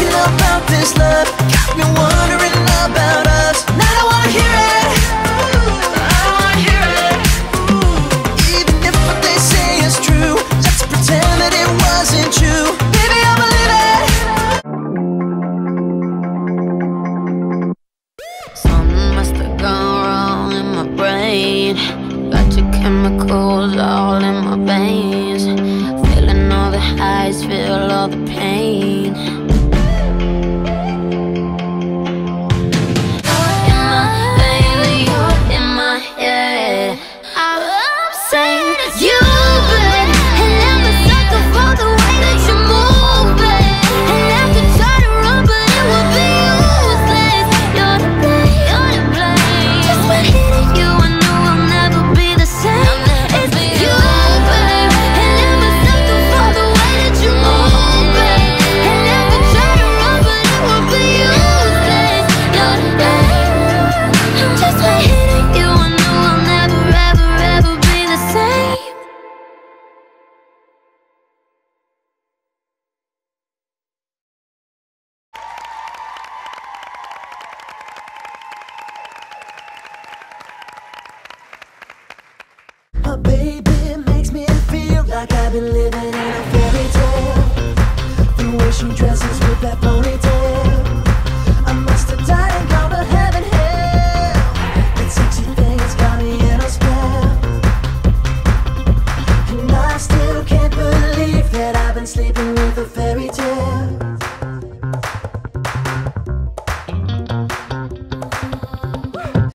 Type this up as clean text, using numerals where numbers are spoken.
talking about this love got me wondering about us. And I don't wanna hear it. I don't wanna hear it. Even if what they say is true, let's pretend that it wasn't true. Baby, I believe it. Something must have gone wrong in my brain. Got your chemicals all in my veins. Feeling all the highs, feel all the pain. In my veins, you're in my head. I'm saying you, babe, and I'm a sucker for the way that you move, babe. And I could try to run, but it would be useless. You're to blame, you're to blame. Just by hitting you, I know I'll never be the same. It's you, babe, and I'm a sucker for the way that you move, babe. And I could try to run, but it would be useless. You're to blame. Just by hitting you, I know I'll never, ever, ever be the same. My baby makes me feel like I've been living in a fairy tale. The way she dresses with that ponytail.